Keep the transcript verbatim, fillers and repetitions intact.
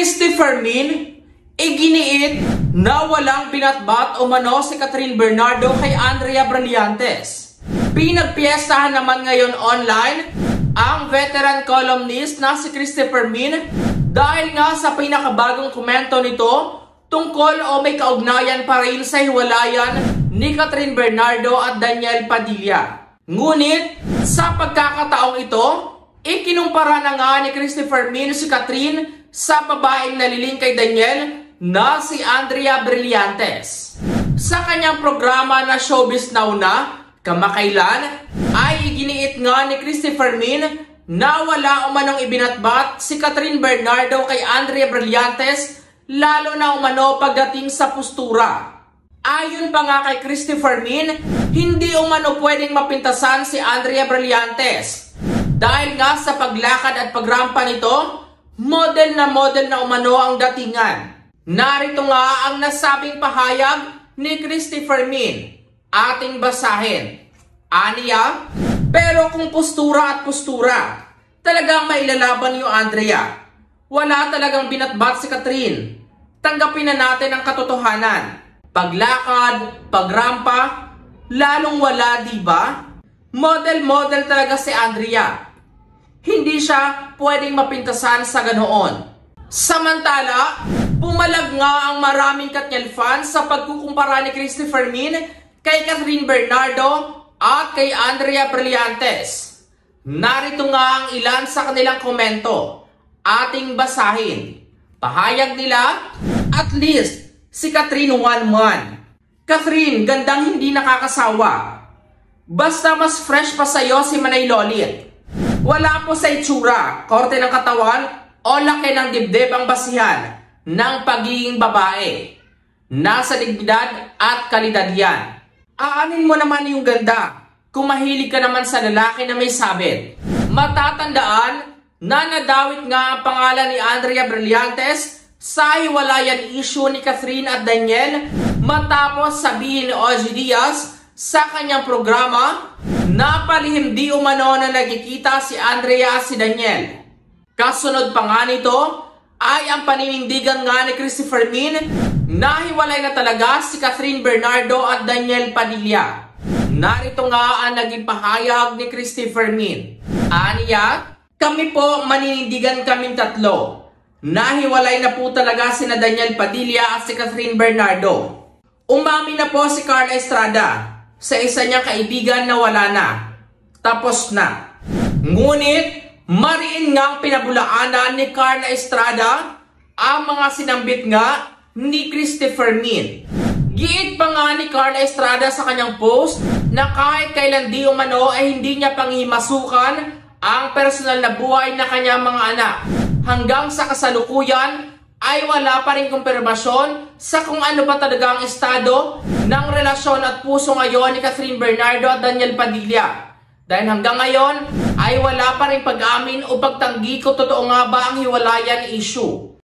Christopher Min, iginiit na walang binatbat o mano si Catherine Bernardo kay Andrea Brillantes. Pinagpiestahan naman ngayon online ang veteran columnist na si Christopher Min dahil nga sa pinakabagong komento nito tungkol o may kaugnayan pa rin sa hiwalayan ni Catherine Bernardo at Daniel Padilla. Ngunit sa pagkakataong ito, ikinumpara na nga ni Christopher Min si Catherine sa babaeng naliling kay Daniel na si Andrea Brillantes. Sa kanyang programa na Showbiz Now na kamakailan ay iginiit nga ni Christopher Min na wala umanong ibinatbat si Catherine Bernardo kay Andrea Brillantes, lalo na umano pagdating sa postura. Ayon pa nga kay Christopher Min, hindi umano pwedeng mapintasan si Andrea Brillantes dahil nga sa paglakad at pagrampa nito, model na model na umano ang datingan. Narito nga ang nasabing pahayag ni Christopher Min. Ating basahin. Aniya, pero kung postura at postura, talagang mailalaban yung Andrea. Wala talagang binatbat si Catherine. Tanggapin na natin ang katotohanan. Paglakad, pagrampa, lalong wala, diba? Model-model talaga si Andrea. Hindi siya pwedeng mapintasan sa ganoon. Samantala, pumalag nga ang maraming Katniel fans sa pagkukumpara ni Christopher Min kay Catherine Bernardo at kay Andrea Brillantes. Narito nga ang ilan sa kanilang komento. Ating basahin. Pahayag nila, at least si Catherine one-one. Catherine, gandang hindi nakakasawa. Basta mas fresh pa sa'yo si Manay Lolit. Wala po sa itsura, korte ng katawan o laki ng dibdib ang basihan ng pagiging babae. Nasa dignidad at kalidad yan. Aanin mo naman yung ganda kung mahilig ka naman sa lalaki na may sabit. Matatandaan na nadawit nga ang pangalan ni Andrea Brillantes sa hiwalayan issue ni Catherine at Daniel matapos sabihin ni O G Diaz sa kanyang programa na palihim di umano na nagkikita si Andrea at si Daniel. Kasunod pa nga nito ay ang paninindigan nga ni Christopher Min na hiwalay na talaga si Catherine Bernardo at Daniel Padilla. Narito nga ang naging pahayag ni Christopher Min. Aniya, kami po maninindigan kaming tatlo. Nahiwalay na po talaga sina Daniel Padilla at si Catherine Bernardo. Umami na po si Carla Estrada sa isa niyang kaibigan na wala na. Tapos na. Ngunit, mariin nga ang pinabulaanan ni Carla Estrada ang mga sinambit nga ni Christopher Min. Giit pa nga ni Carla Estrada sa kanyang post na kahit kailan di umano ay hindi niya pangihimasukan ang personal na buhay na kanyang mga anak. Hanggang sa kasalukuyan ay wala pa rin kumpirmasyon sa kung ano pa talaga ang estado ng relasyon at puso ngayon ni Catherine Bernardo at Daniel Padilla. Dahil hanggang ngayon ay wala pa rin pag-amin o pagtanggi kung totoo nga ba ang hiwalayan issue.